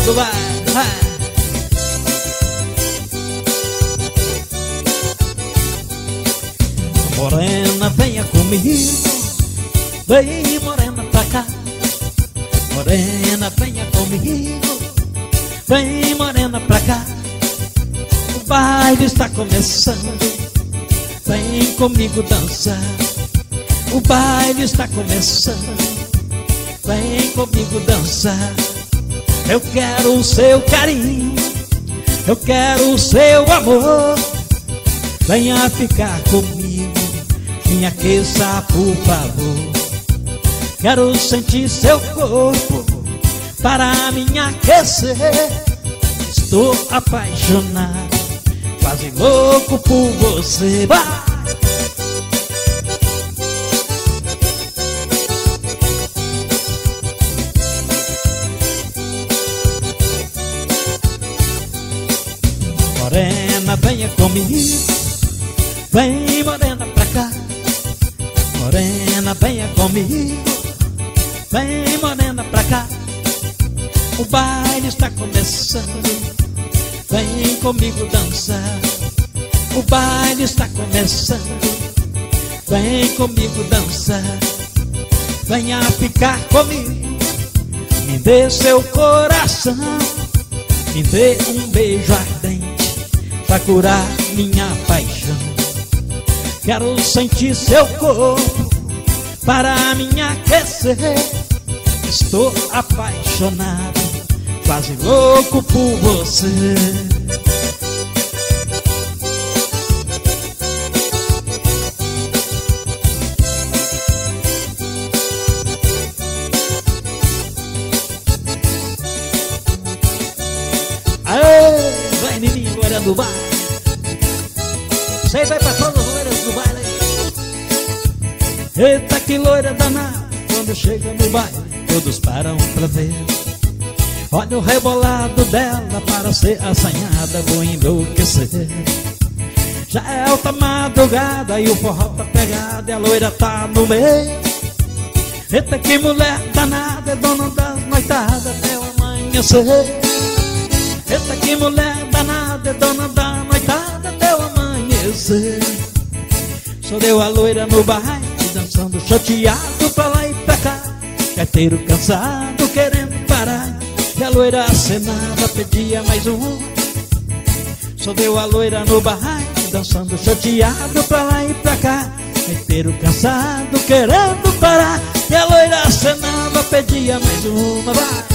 do baile, vai. Morena, venha comigo, vem morena pra cá. Morena, venha comigo, vem morena pra cá. O baile está começando, vem comigo dançar. O baile está começando, vem comigo dançar. Eu quero o seu carinho, eu quero o seu amor. Venha ficar comigo, me aqueça por favor. Quero sentir seu corpo para me aquecer. Estou apaixonado, quase louco por você. Vai! Morena, venha comigo, vem morena pra cá. Morena, venha comigo, vem morena pra cá. O baile está começando, vem comigo dançar. O baile está começando, vem comigo dançar. Venha ficar comigo, me dê seu coração, me dê um beijo ardente pra curar minha paixão. Quero sentir seu corpo para me aquecer. Estou apaixonado, quase louco por você. Aê, vai menino, loira do baile. Você vai pra todas as loiras do baile. Eita, que loira danada, quando chega no baile todos param pra ver. Olha o rebolado dela, para ser assanhada vou enlouquecer. Já é alta madrugada e o forró tá pegado e a loira tá no meio. Eita, que mulher danada, é dona das noitadas até o amanhecer. Eita, que mulher danada, é dona da noitada até o amanhecer. Só deu a loira no baile, dançando chateado pra lá e pra cá. Gaiteiro cansado querendo parar, e a loira acenava, pedia mais um. Só deu a loira no baile, dançando chateado pra lá e pra cá. Gaiteiro cansado querendo parar, e a loira acenava, pedia mais uma. Vai!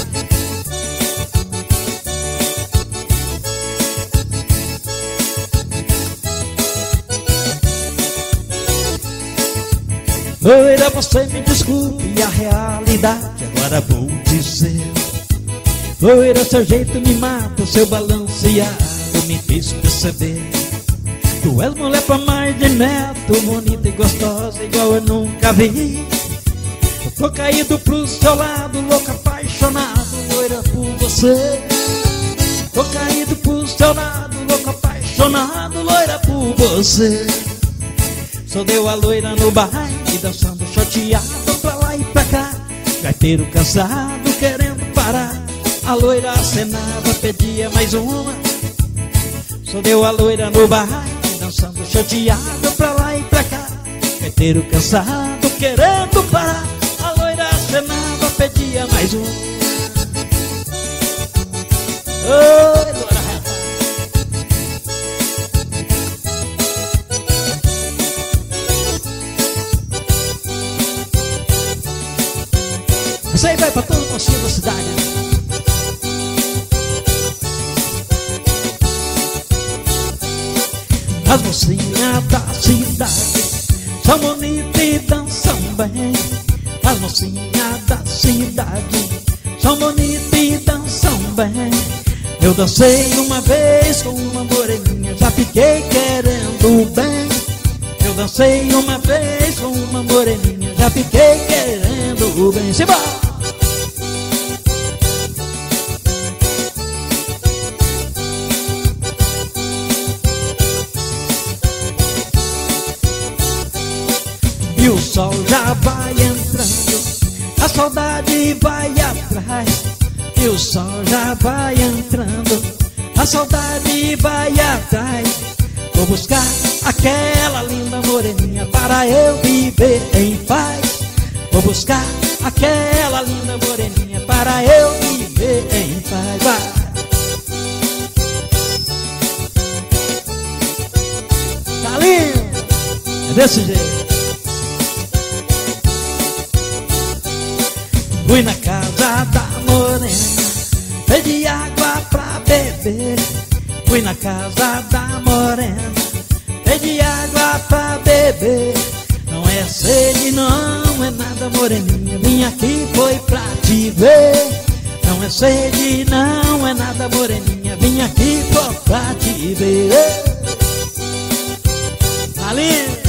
Loira, você me desculpe a realidade, agora vou dizer. Loira, seu jeito me mata, o seu balanceado me fez perceber. Tu és mulher pra mais de neto, bonita e gostosa igual eu nunca vi. Eu tô caído pro seu lado, louco apaixonado, loira, por você. Tô caído pro seu lado, louco apaixonado, loira, por você. Só deu a loira no baile, dançando chateado pra lá e pra cá. Gaiteiro cansado querendo parar, a loira acenava, pedia mais uma. Só deu a loira no baile, dançando chateado pra lá e pra cá. Gaiteiro cansado querendo parar, a loira acenava, pedia mais uma. Oi, loira. Isso aí vai pra todo o mocinho da cidade. As mocinhas da cidade são bonitas e dançam bem. As mocinhas da cidade são bonitas e dançam bem. Eu dancei uma vez com uma moreninha, já fiquei querendo bem. Eu dancei uma vez com uma moreninha, já fiquei querendo bem. Simbora! E o sol já vai entrando, a saudade vai atrás. E o sol já vai entrando, a saudade vai atrás. Vou buscar aquela linda moreninha para eu viver em paz. Vou buscar aquela linda moreninha para eu viver em paz. Vai. Tá lindo? É desse jeito. Fui na casa da morena, pedi água pra beber. Fui na casa da morena, pedi água pra beber. Não é sede, não é nada, moreninha, vim aqui foi pra te ver. Não é sede, não é nada, moreninha, vim aqui foi pra te ver. Ali.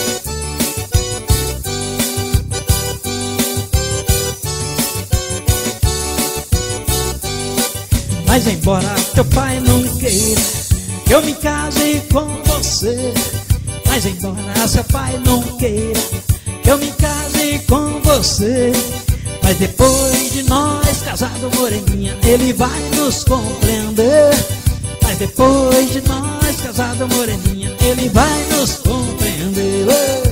Mas embora teu pai não queira que eu me case com você, mas embora seu pai não queira que eu me case com você, mas depois de nós casado, moreninha, ele vai nos compreender. Mas depois de nós casado, moreninha, ele vai nos compreender.